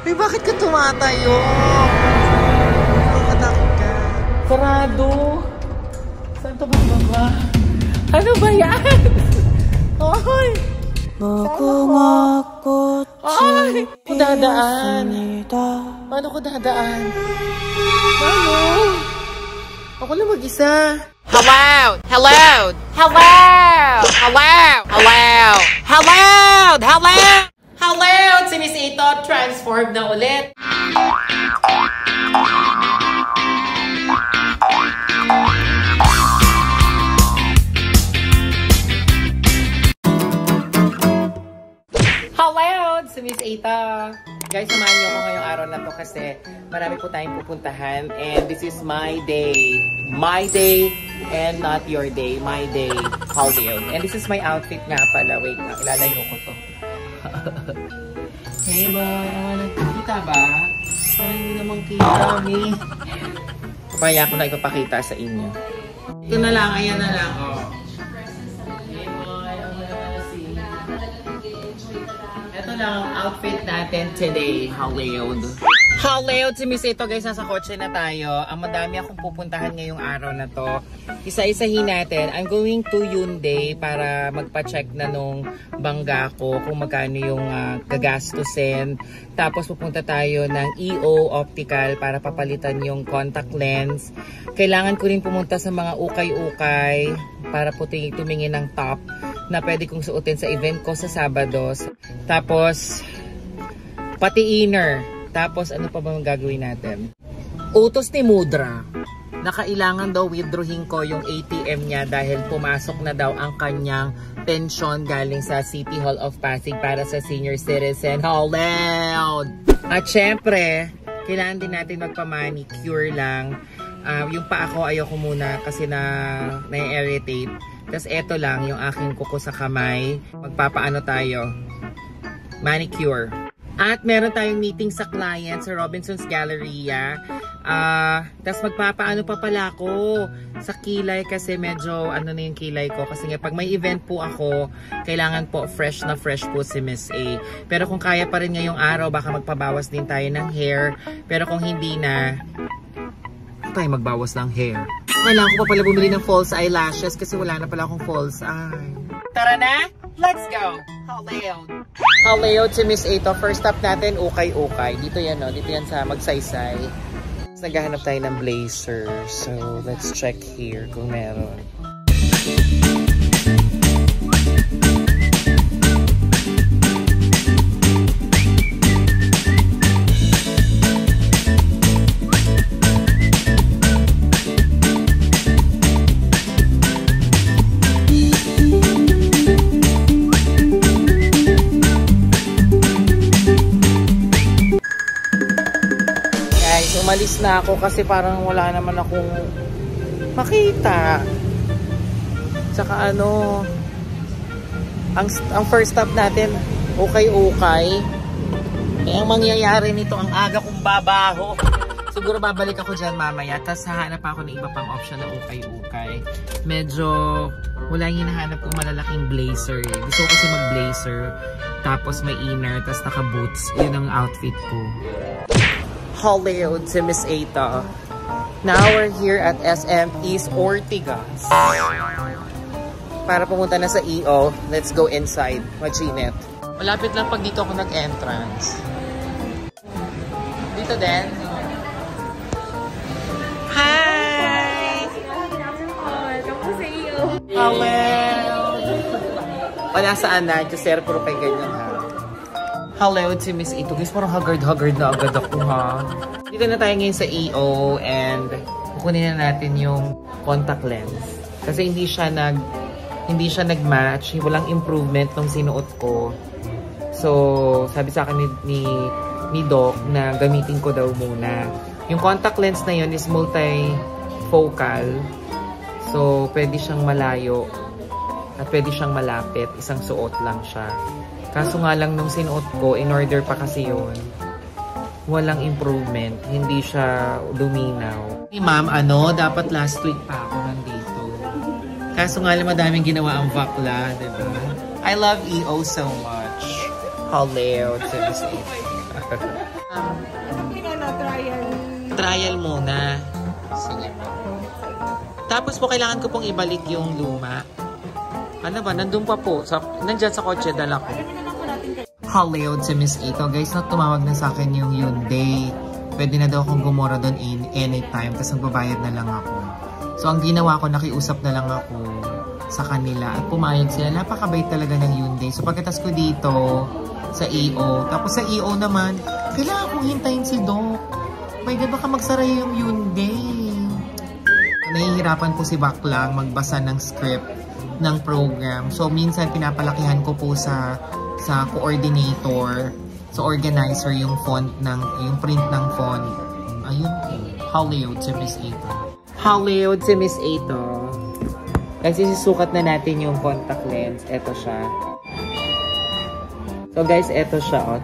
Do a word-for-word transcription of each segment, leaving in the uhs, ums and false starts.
Ay, bakit ka tumatayo? Nakatakot ka. Sarado. Saan ito ba? Ano ba yan? Ay! Magungakot. Ay! Kung dadaan. Paano ko dadaan? Paano? Ako lang mag-isa. Hello! Hello! Hello! Hello! Hello! Hello! Hello! Hello! Si Miss Ito, transformed na ulit. Hello! Si Miss Ita. Guys, samahan niyo ako ngayong araw na to kasi marami po tayong pupuntahan and this is my day. My day and not your day. My day. Holiday. And this is my outfit nga pala. Wait lang, ilalayo ko to. Hey ba? Nakikita ba? Parang hindi naman kita, me. Papaya ko na ipapakita sa inyo. Ito na lang, ayan na lang, oh. Ito lang ang outfit natin today. Holiday. Holiday si Miss Ito, guys. Nasa kotse na tayo. Ang madami akong pupuntahan ngayong araw na to. Isa-isahin natin. I'm going to Hyundai para magpa-check na nung bangga ko kung magkano yung uh, gagastusin. Tapos pupunta tayo ng E O Optical para papalitan yung contact lens. Kailangan ko rin pumunta sa mga ukay-ukay para puti tumingin ng top na pwede kong suotin sa event ko sa Sabados. Tapos, pati inner. Tapos, ano pa ba gagawin natin? Utos ni Mudra na kailangan daw withdrawing ko yung A T M niya dahil pumasok na daw ang kanyang pension galing sa City Hall of Pasig para sa senior citizen. Hold! At syempre, kailangan din natin magpa-manicure lang. Uh, yung pa ako, ayoko muna kasi na na-irritate. Tapos eto lang, yung aking kuko sa kamay. Magpapaano tayo? Manicure. At meron tayong meeting sa client sa Robinson's Galleria. Uh, Tapos magpapaano pa pala ako sa kilay kasi medyo ano na yung kilay ko. Kasi nga pag may event po ako, kailangan po fresh na fresh po si Miss A. Pero kung kaya pa rin ngayong araw, baka magpabawas din tayo ng hair. Pero kung hindi na, tayo magbawas ng hair. Kailangan ko pa pala bumili ng false eyelashes kasi wala na pala akong false eye. Tara na! Let's go! Haleo! Haleo to Miss Ito. First stop natin, ukay-ukay. Dito yan, no? Dito yan sa Magsaysay. Naghahanap tayo ng blazer. So, let's check here kung meron. Umalis na ako kasi parang wala naman akong makita. Tsaka ano, ang, ang first stop natin, ukay-ukay. Eh, ang mangyayari nito, ang aga kong babaho. Siguro babalik ako dyan mamaya. Tapos hahanap ako ng iba pang option na ukay-ukay. Medyo wala yung hinahanap kong malalaking blazer. Eh. Gusto ko kasi mag-blazer. Tapos may inner, tapos naka-boots. Yun ang outfit ko. Hollywood si Miss Ita. Now we're here at S M East Ortigas. Para pumunta na sa E O, let's go inside. Machinit. Malapit lang pag dito ako nag-entrance. Dito din. Hi! Welcome to sa E O. Hello! Wala saan na, just sir, puro kay ganyan ha. Hello, si Miss Ito. Guys, parang haggard-haggard na agad ako, ha? Dito na tayo ngayon sa E O and kukunin na natin yung contact lens. Kasi hindi siya nag hindi siya nag-match. Walang improvement nung sinuot ko. So, sabi sa akin ni, ni, ni Doc na gamitin ko daw muna. Yung contact lens na yun is multifocal. So, pwede siyang malayo at pwede siyang malapit. Isang suot lang siya. Kaso nga lang nung sinuot ko, in order pa kasi yun, walang improvement. Hindi siya luminaw. Hey ma'am, ano, dapat last week pa ako nandito. Kaso nga lang madaming ginawa ang bakla, diba? I love E O so much. Hello, to this Um, Ano, trial. trial muna. Sige. Tapos po, kailangan ko pong ibalik yung luma. Ano ba? Nandun pa po. Sa, nandyan sa kotse, dala ko. Hello to Miss Ito. Guys, na tumawag na sa akin yung Hyundai. Pwede na daw akong gumora doon in anytime. Tapos magbabayad na lang ako. So, ang ginawa ko, nakiusap na lang ako sa kanila. At pumayag sila. Napakabait talaga ng Hyundai. So, pagkatas ko dito sa E O. Tapos sa E O naman, kailangan kong hintayin si Doc. May baka magsara yung Hyundai. Nahihirapan po si Baklang magbasa ng script ng program. So, minsan pinapalakihan ko po sa sa coordinator, sa organizer yung font ng, yung print ng font. Ayun po. Hollywood si Miss Ito. Hollywood si Miss Ito. Kasi sisukat na natin yung contact lens. Ito siya. So guys, ito siya. O,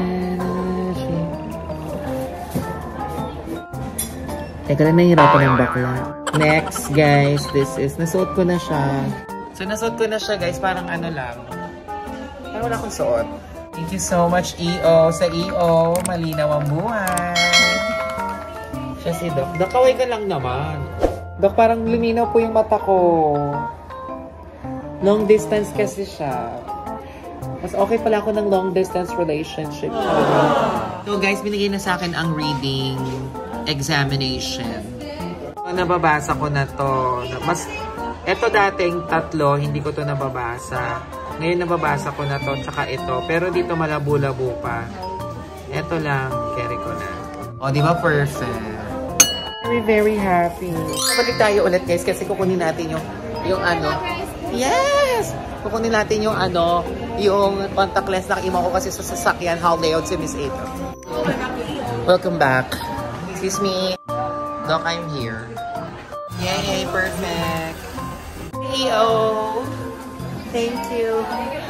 teka lang, nahihirapan ng bakla. Next, guys, this is, nasuot ko na siya. So, nasuot ko na siya, guys, parang ano lang. Parang wala akong suot. Thank you so much, E O. Sa E O, malinaw ang buhay. Siya si Doc. Doc, kaway ka lang naman. Doc, parang luminaw po yung mata ko. Long distance kasi siya. Mas okay pala ako ng long distance relationship. So, guys, binigay na sa akin ang reading examination. Nababasa ko na to. Mas, eto dating tatlo, hindi ko to nababasa. Ngayon nababasa ko na to, tsaka ito. Pero dito malabo-labo pa. Eto lang, carry ko na. O, di ba perfect? Very, very happy. Balik tayo ulit, guys, kasi kukunin natin yung, yung ano. Yes! Kukunin natin yung ano, yung contact lens na iwan ko kasi sa sasakyan. How layout si Miss Ito. Welcome back. Excuse me. Doc, I'm here. Yay! Perfect! E O! Thank you!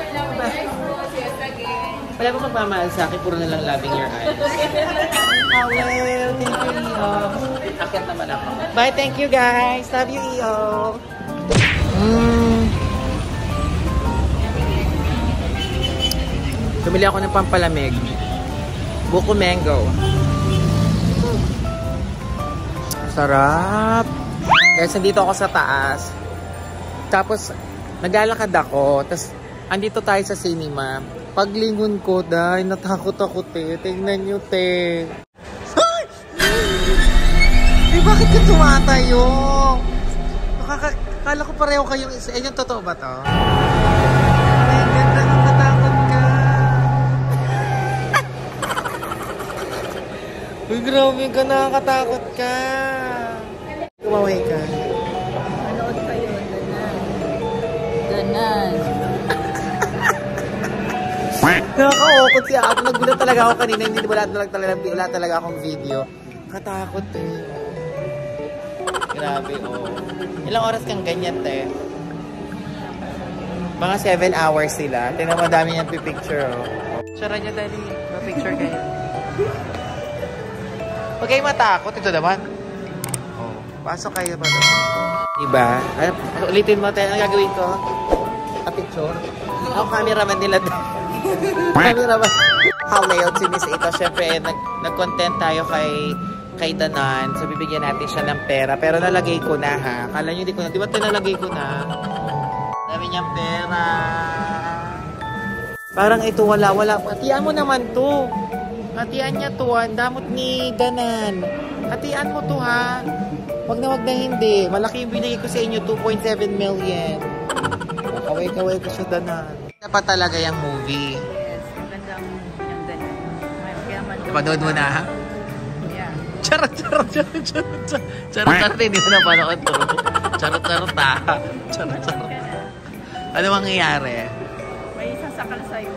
Wala ba magmamahal sa akin? Puro na lang loving your eyes. Oh, well, thank you, E O. Akit naman ako. Bye, thank you, guys! Love you, E O! Mm. Tumili ako ng pampalamig. Buko mango. Sarap! Guys, nandito ako sa taas. Tapos, naglalakad ako. Tapos, andito tayo sa cinema. Paglingon ko, dahil natakot ako, te. Tingnan nyo, te. Ay! Eh, bakit ka tumatayo? Nakakala ko pareho kayong isa. Eh, yung totoo ba to? Ay, ganda ng natakot ka. Uy, grabe ka, nakakatakot ka. Kumaway ka. Manood kayo, ganan. Ganan. Nakaka-okot siya ako. Nagulat talaga ako kanina. Hindi wala talaga, talaga, wala talaga akong video. Katakot eh. Grabe, oh. Ilang oras kang ganyan, te? Mga seven hours sila. Tingnan mo, dami niyang pipicture, oh. Tsara niya, dali. Ma-picture kayo. Huwag kayo matakot. Ito naman. Oh, pasok kayo ba doon? Diba? Ay, ulitin mo, te. Ano gagawin ko? A-picture? Ako, cameraman nila doon. Cameraman. How layout si Miss Ito. Siyempre, nag nag-content tayo kay kay Danan. So, bibigyan natin siya ng pera. Pero nalagay ko na, ha? Kala nyo hindi ko na. Di ba ito nalagay ko na? Dami niyang pera. Parang ito, wala, wala. Hatian mo naman to. Hatian niya to, ha? Ang damot ni Danan. Hatian mo to, ha? Wag na wag na hindi. Malaki yung binigay ko sa inyo, two point seven million. Kaway-kaway ko siya, Danan. Dapat talaga yung movie. Yes, magandang yung ganan. Kaya man. Napanood mo na, ha? Yeah. Charot, charot, charot, charot, charot. Charot, charot, hindi mo napanood to. Charot, charot, ha? Charot, charot. Ano mangyayari? May sasakal sa'yo.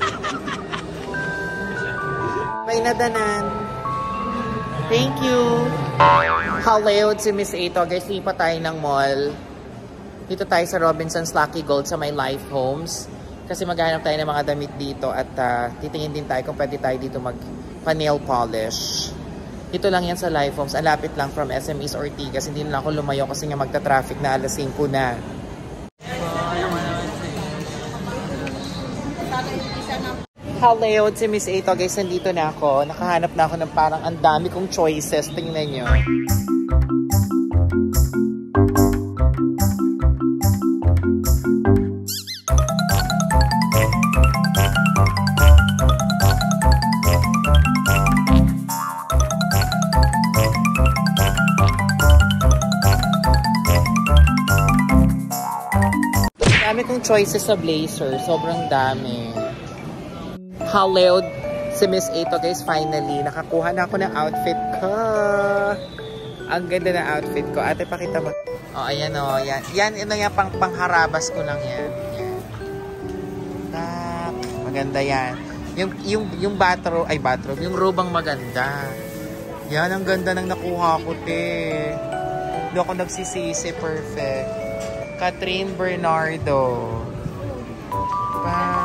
May nadanan. Thank you. Hello, si Miss Ito. Guys, lipat tayo ng mall. Dito tayo sa Robinson's Lucky Gold sa may Life Homes. Kasi maghahanap tayo ng mga damit dito at uh, titingin din tayo kung pwede tayo dito mag-nail polish. Dito lang yan sa Life Homes. Ang lapit lang from S M E's Ortigas. Hindi na lang ako lumayo kasi nga magta-traffic na alas singko na. Hello, si Miss Eto. Guys, nandito na ako. Nakahanap na ako ng parang ang dami kong choices. Tingnan nyo. Dami kong choices sa blazer. Sobrang dami. Hello, si Miss Eto guys, finally. Nakakuha na ako ng outfit ko. Ang ganda na outfit ko. Ate, pakita mo. Oh, ayan o. Oh, yan. Yan, ino yan, pang pangharabas ko lang yan. Yan. Tak. Maganda yan. Yung, yung, yung bathrobe, ay bathrobe, yung robang maganda. Yan, ang ganda ng nakuha ko, te. Hindi ako nagsisisi. Perfect. Catherine Bernardo. Pa.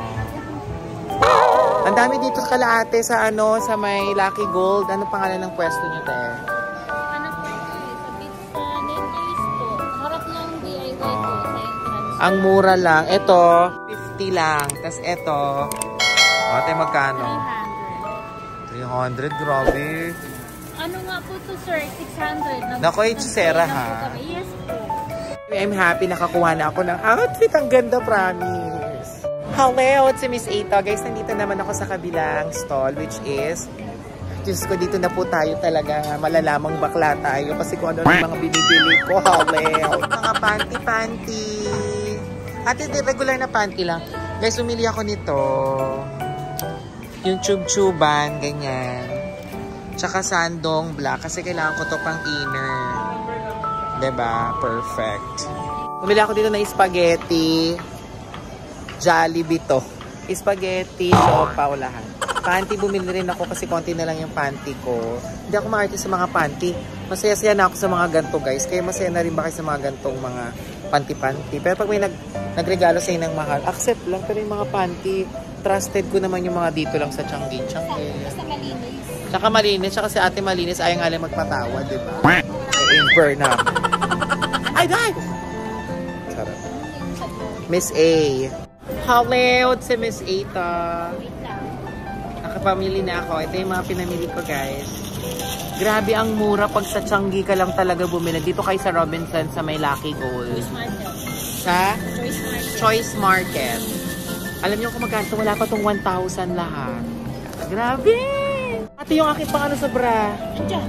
Ang dami dito kalaate sa ano, sa may Lucky Gold. Ano pangalan ng pwesto niyo, te? Ano po ito eh? Sa pizza, Netflix po. Harap ng D I Y po. Sa entrance. Ang mura lang. Ito, fifty lang. Tapos ito, o, ate, magkano? three hundred. three hundred, grabe. Ano nga po to, sir? six hundred. Nag- Naku, Hechicera, nag-play ha? na po kami. Yes po. I'm happy nakakuha na ako ng outfit. Ang ganda, promise. Hello, it's si Miss Eto. Guys, nandito naman ako sa kabilang stall, which is, Diyos ko, dito na po tayo talaga. Malalamang bakla tayo kasi kung ano yung mga binibili ko. Hello. Mga panty-panty. At hindi, regular na panty lang. Guys, umili ako nito. Yung tube-tuban, ganyan. Tsaka sandong black kasi kailangan ko to pang inner. Diba? Perfect. Umili ako dito na spaghetti. Jollibee to. Spaghetti, siopaw, lahat. Panty, bumili rin ako kasi konti na lang yung panty ko. Hindi ako ma-artist sa mga panty. Masaya-saya na ako sa mga ganto, guys. Kaya masaya na rin ba kayo sa mga gantong mga panty-panty. Pero pag may nag nagregalo sa'yo ng mahal, accept lang. Pero yung mga panty, trusted ko naman yung mga dito lang sa Changi. Changi. Basta malinis. Tsaka malinis. Tsaka si ate malinis. Ayaw nga lang magpatawa, diba? Ay, burn na. Ay, die! Sarap. Miss A. Hello, si Miss Eto. Wait lang. Nakapamili na ako. Ito yung mga pinamili ko, guys. Grabe ang mura pag sa Changi ka lang talaga bumili. Dito kayo sa Robinson sa may Lucky Gold. Choice market. Sa Choice market. Choice Market. Alam niyo kung magkano? Wala pa tong one thousand lahat. Grabe! Ate, yung aking pang ano sa bra. Andiyan.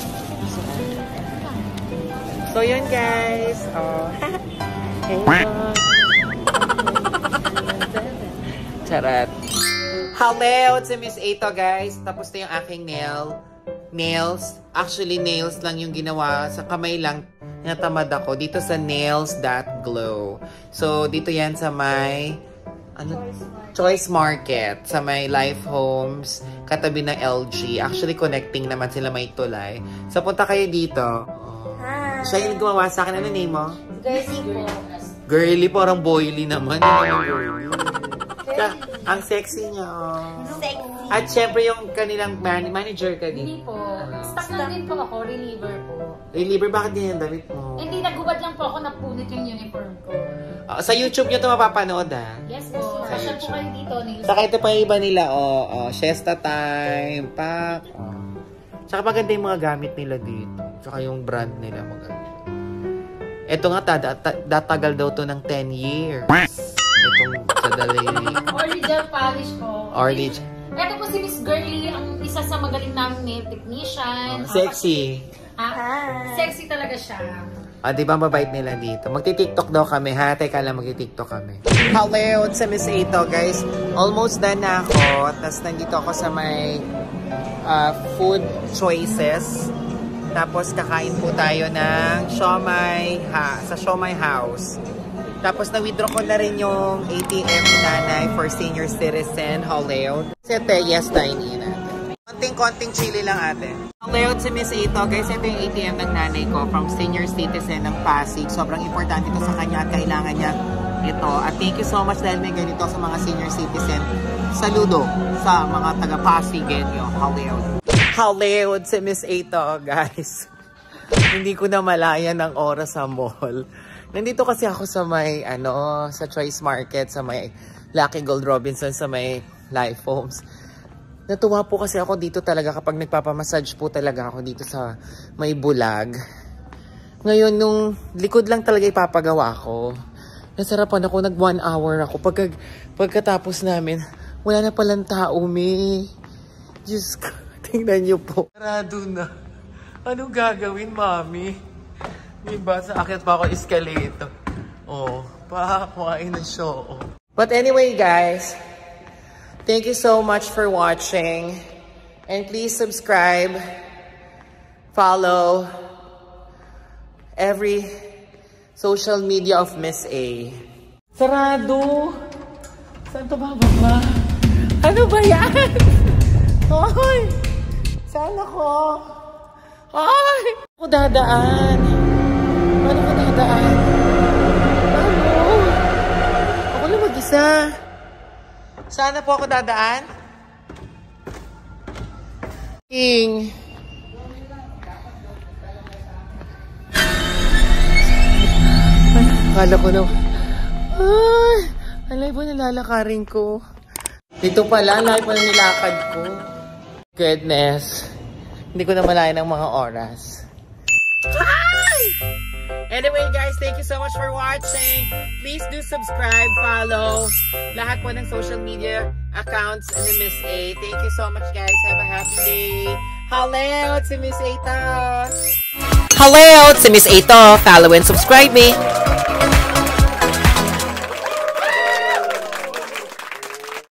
So, yun, guys. Oh. Hey, charat. Hello, it's si Miss Eto, guys. Tapos na yung aking nail. Nails. Actually, nails lang yung ginawa. Sa kamay lang, natamad ako. Dito sa Nails That Glow. So, dito yan sa may ano? Choice Market. Sa may Life Homes. Katabi ng L G. Actually, connecting naman sila may tulay. So, punta kayo dito. Hi. Siya yung gumawa sa akin. Ano name mo? Girly po. Girly, parang boily naman. Yung girly. Ka, ang sexy niya, oh. Sexy. At syempre yung kanilang man manager ka din. Hindi po. Stock lang din po ako, reliever po. Reliever, bakit din yung damit mo? Hindi, nagubad lang po ako, napunit yung uniform ko. Uh, sa YouTube nyo ito mapapanood, ha? Yes po. Sa Pasyal po YouTube. kayo dito. News. Saka ito pa yung iba nila, oh, oh, Siesta Time, Pack. Oh. Saka maganda yung mga gamit nila dito. Saka yung brand nila maganda. Ito nga, tada, datagal daw to ng ten years. Itong sa Daily. Orly gel polish ko. Orly. Ito po si Miss Girly, ang isa sa magaling naming nail technician. Sexy. Ah, sexy talaga siya. Ah, di ba mabait nila dito? Magti-tiktok daw kami, ha? Teka lang, magti-tiktok kami. Hello, sa Miss Eto, guys. Almost done na ako. Tapos nandito ako sa may uh, food choices. Tapos kakain po tayo ng siomai ha, sa Siomai House. Tapos na-withdraw ko na rin yung A T M ni nanay for senior citizen. Hello. Sete, yes, tiny natin. Konting-konting chili lang ate. Hello, si Miss Eto. Guys, ito yung A T M ng nanay ko from senior citizen ng Pasig. Sobrang importante ito sa kanya at kailangan niya ito. At thank you so much dahil may ganito sa mga senior citizen. Saludo sa mga taga-Pasigenyo. Hello. Hello, si Miss Eto, guys. Hindi ko na malaya ng oras sa mall. Nandito kasi ako sa may, ano, sa Choice Market, sa may Lucky Gold Robinson, sa may live foams. Natuwa po kasi ako dito talaga kapag nagpapamassage po talaga ako dito sa may bulag. Ngayon, nung likod lang talaga ipapagawa ko, nasarapan ako, nag one hour ako. Pagka, pagkatapos namin, wala na palang tao, me. Diyos ko, tingnan niyo po. Sarado na. Anong gagawin, mami? Diba, sa akin pa ako escalator. Oh, pakakuhain ng show. But anyway, guys, thank you so much for watching. And please subscribe, follow every social media of Miss A. Sarado! Saan to bababa? Ano ba yan? Hoy! Saan ako? Hoy! Ako dadaan. Paano ko dadaan? Paano? Ako lang mag-isa. Saan na po ako dadaan? King. Akala ko na, ay, alay ba nalalakarin ko? Dito pala, alay pa na nilakad ko. Goodness. Hindi ko na malayan ang mga oras. Hi! Anyway guys, thank you so much for watching. Please do subscribe, follow lahat po ng social media accounts ni Miss A. Thank you so much guys. Have a happy day. Hello, it's Miss A to. Hello, it's Miss A to. Follow and subscribe me.